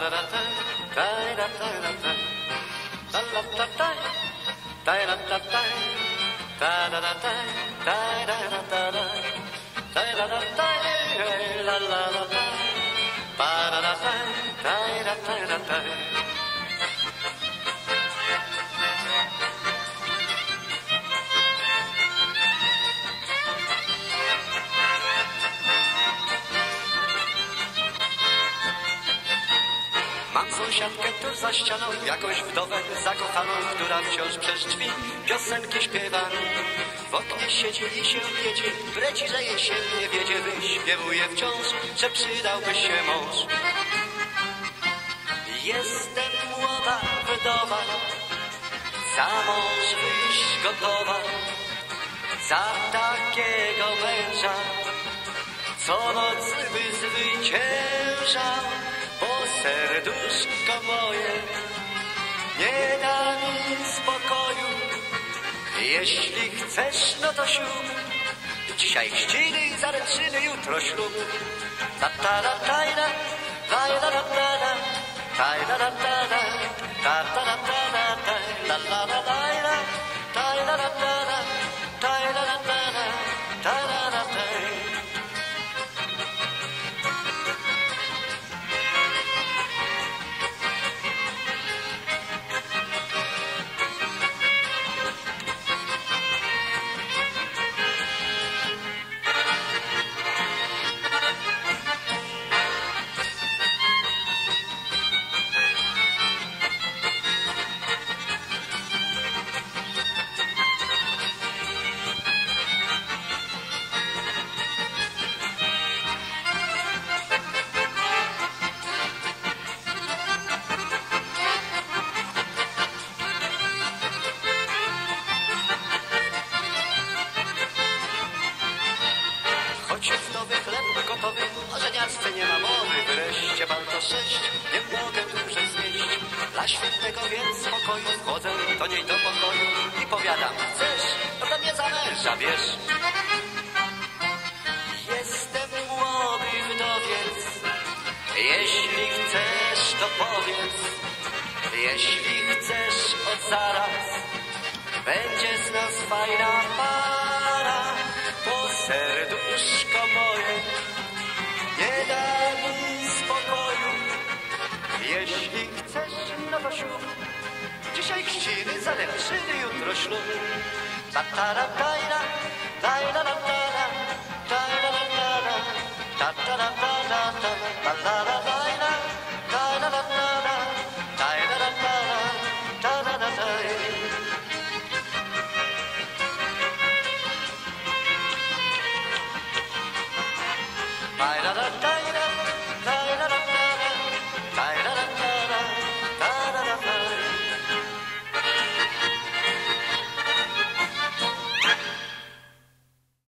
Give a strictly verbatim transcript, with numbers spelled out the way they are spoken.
Mam sąsiadkę tu za ścianą, jakąś wdowę zakochaną, która wciąż przez drzwi piosenki śpiewa. W oknie siedzi i się wiedzie, breci, że jej się nie wiedzie, wyśpiewuje wciąż, że przydałby się mąż. Jestem młoda wdowa, za mąż wyjść gotowa, za takiego męża, co noc by zwyciężał, bo serduszko moje nie da mi spokoju. Jeśli chcesz, no to ślub, dzisiaj chrzciny, zaręczyny, jutro ślub. Ta ta ta ta ta ta ta ta ta ta ta ta ta ta Nowy chleb gotowy, o żeniactwie nie ma mowy. Wreszcie bal to sześć, nie mogę dłużej znieść. Dla świętego więc spokoju wchodzę do niej do pokoju i powiadam: chcesz, no to mnie za męża bierz. Jestem młody wdowiec, jeśli chcesz, to powiedz. Jeśli chcesz, od zaraz będzie z nas fajna para, bo serduszko moje nie da mi spokoju. Jeśli chcesz, no to ślub, dzisiaj chrzciny, zaręczyny, jutro ślub. Ta ta ta ta ta ta ta ta.